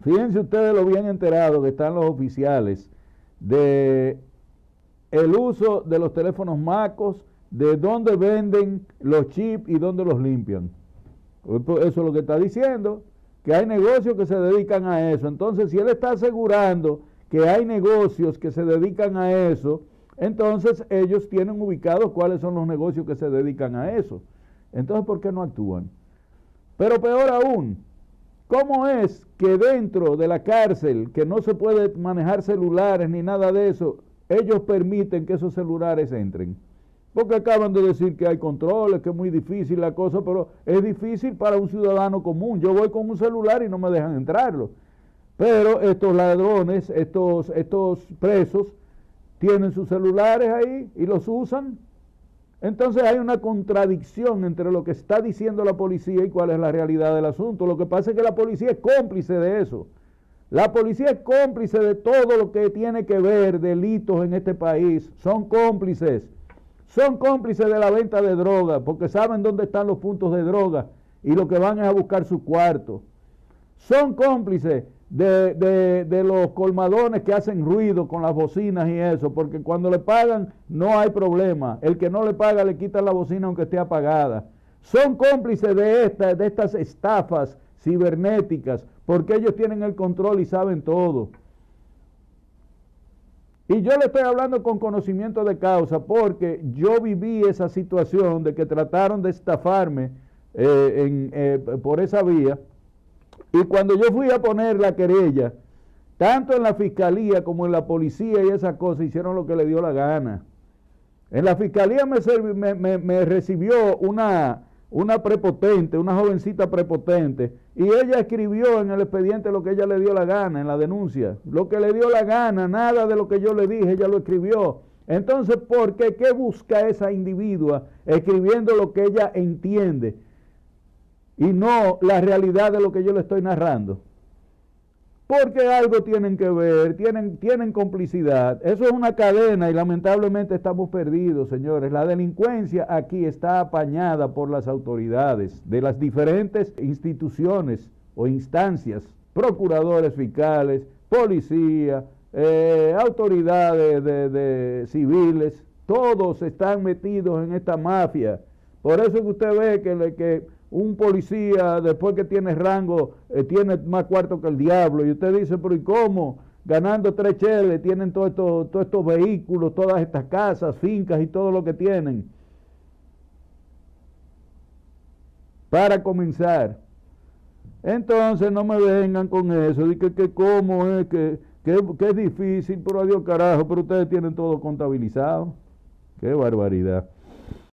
Fíjense ustedes lo bien enterados que están los oficiales de el uso de los teléfonos MACOS, de dónde venden los chips y dónde los limpian. Eso es lo que está diciendo, que hay negocios que se dedican a eso. Entonces, si él está asegurando que hay negocios que se dedican a eso, entonces ellos tienen ubicados cuáles son los negocios que se dedican a eso. Entonces, ¿por qué no actúan? Pero peor aún, ¿cómo es que dentro de la cárcel, que no se puede manejar celulares ni nada de eso, ellos permiten que esos celulares entren? Porque acaban de decir que hay controles, que es muy difícil la cosa, pero es difícil para un ciudadano común. Yo voy con un celular y no me dejan entrarlo. Pero estos ladrones, estos presos, tienen sus celulares ahí y los usan. Entonces hay una contradicción entre lo que está diciendo la policía y cuál es la realidad del asunto. Lo que pasa es que la policía es cómplice de eso. La policía es cómplice de todo lo que tiene que ver delitos en este país. Son cómplices. Son cómplices de la venta de droga, porque saben dónde están los puntos de droga y lo que van es a buscar su cuarto. Son cómplices de los colmadones que hacen ruido con las bocinas y eso, porque cuando le pagan no hay problema. El que no le paga le quitan la bocina aunque esté apagada. Son cómplices de estas estafas cibernéticas, porque ellos tienen el control y saben todo. Y yo le estoy hablando con conocimiento de causa, porque yo viví esa situación de que trataron de estafarme por esa vía. Y cuando yo fui a poner la querella, tanto en la fiscalía como en la policía y esas cosas, hicieron lo que le dio la gana. En la fiscalía me recibió una prepotente, una jovencita prepotente, y ella escribió en el expediente lo que ella le dio la gana, en la denuncia. Lo que le dio la gana, nada de lo que yo le dije, ella lo escribió. Entonces, ¿por qué? ¿Qué busca esa individua escribiendo lo que ella entiende? Y no la realidad de lo que yo le estoy narrando. Porque algo tienen que ver, tienen complicidad. Eso es una cadena y lamentablemente estamos perdidos, señores. La delincuencia aquí está apañada por las autoridades de las diferentes instituciones o instancias, procuradores fiscales, policía, autoridades de civiles, todos están metidos en esta mafia. Por eso es que usted ve que un policía, después que tiene rango, tiene más cuarto que el diablo. Y usted dice, pero ¿y cómo? Ganando 3 cheles, tienen todos estos vehículos, todas estas casas, fincas y todo lo que tienen. Para comenzar. Entonces no me vengan con eso, de que cómo es, que es difícil, pero adiós carajo, pero ustedes tienen todo contabilizado. Qué barbaridad.